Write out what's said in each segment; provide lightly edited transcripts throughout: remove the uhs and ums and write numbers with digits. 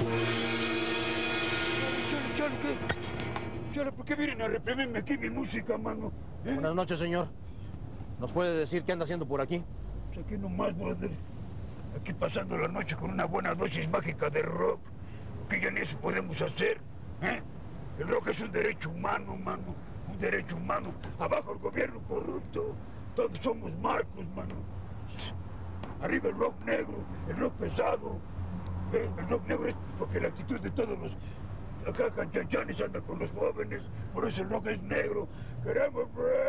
Chale, ¿por qué vienen a reprimirme aquí mi música, mano? Buenas noches, señor. ¿Nos puede decir qué anda haciendo por aquí? Pues aquí nomás, brother. Aquí pasando la noche con una buena dosis mágica de rock. Que ya ni eso podemos hacer, ¿eh? El rock es un derecho humano, mano. Un derecho humano. Abajo el gobierno corrupto. Todos somos Marcos, mano. Arriba el rock negro, el rock pesado. El rock negro es porque la actitud de todos los acá canchanchanes anda con los jóvenes. Por eso el rock es negro. Queremos...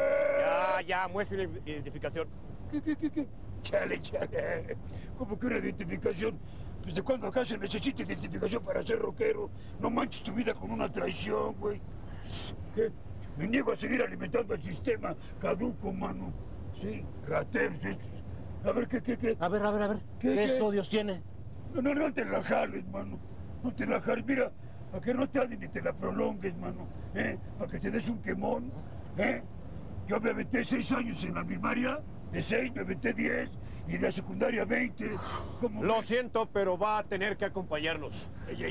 Ya, muestre una identificación. ¿Qué? Chale. ¿Cómo que una identificación? ¿Desde cuándo acá se necesita identificación para ser rockero? No manches tu vida con una traición, güey. ¿Qué? Me niego a seguir alimentando el sistema caduco, mano. Sí, rateros estos. A ver, ¿qué? A ver. ¿Qué estudios tiene? No te la jales, mano. No te la jales. Mira, para que no te ades ni te la prolongues, mano. Para que te des un quemón. Yo me aventé 6 años en la primaria. De 6 me aventé 10. Y de la secundaria 20. Lo siento, pero va a tener que acompañarnos.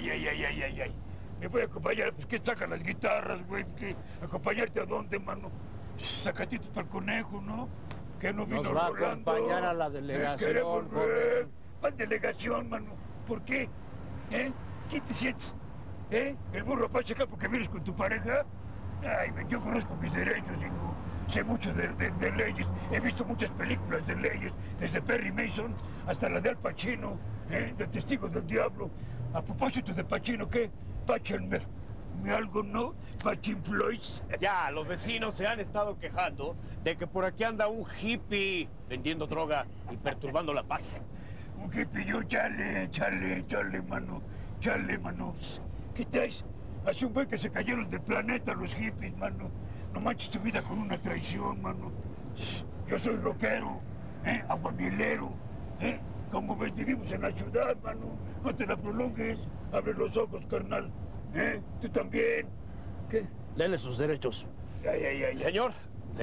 Ay. Me voy a acompañar. Pues que sacan las guitarras, güey. ¿Acompañarte a dónde, mano? Sacatitos para el conejo, ¿no? Que no vino Nos va Rolando. a acompañar a la delegación, joven. ¿Cuál delegación, mano? ¿Por qué? ¿Quién te sientes? ¿El burro Apache acá porque vienes con tu pareja? Ay, yo conozco mis derechos, hijo. Sé mucho de leyes. He visto muchas películas de leyes, desde Perry Mason hasta la de Al Pacino, de Testigos del Diablo. A propósito de Pacino, ¿qué? Pachenmer. ¿Algo no? Pachinflois. Ya, los vecinos se han estado quejando de que por aquí anda un hippie vendiendo droga y perturbando la paz. Un hippie, yo, chale, mano. Chale, mano. ¿Qué traes? Hace un buen que se cayeron del planeta los hippies, mano. No manches tu vida con una traición, mano. Yo soy rockero, aguamielero, Como ves, vivimos en la ciudad, mano. No te la prolongues. Abre los ojos, carnal. Tú también. ¿Qué? Dele sus derechos. Ay. Señor,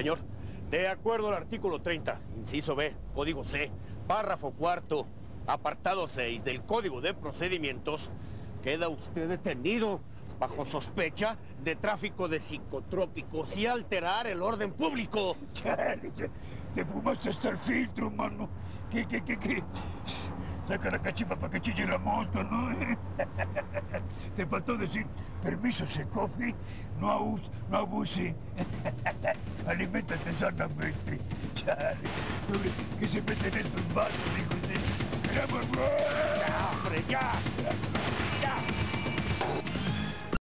de acuerdo al artículo 30, inciso B, código C, párrafo 4, apartado 6 del Código de Procedimientos, queda usted detenido bajo sospecha de tráfico de psicotrópicos y alterar el orden público. Chale, te fumaste hasta el filtro, mano. ¿Qué? Saca la cachipa para que chille la mosca, ¿no? Te faltó decir, permiso, Secofi, no abuse. Aliméntate sanamente. Chale, ¿qué se meten estos vatos, hijos de... ¡Ya, hombre, ya!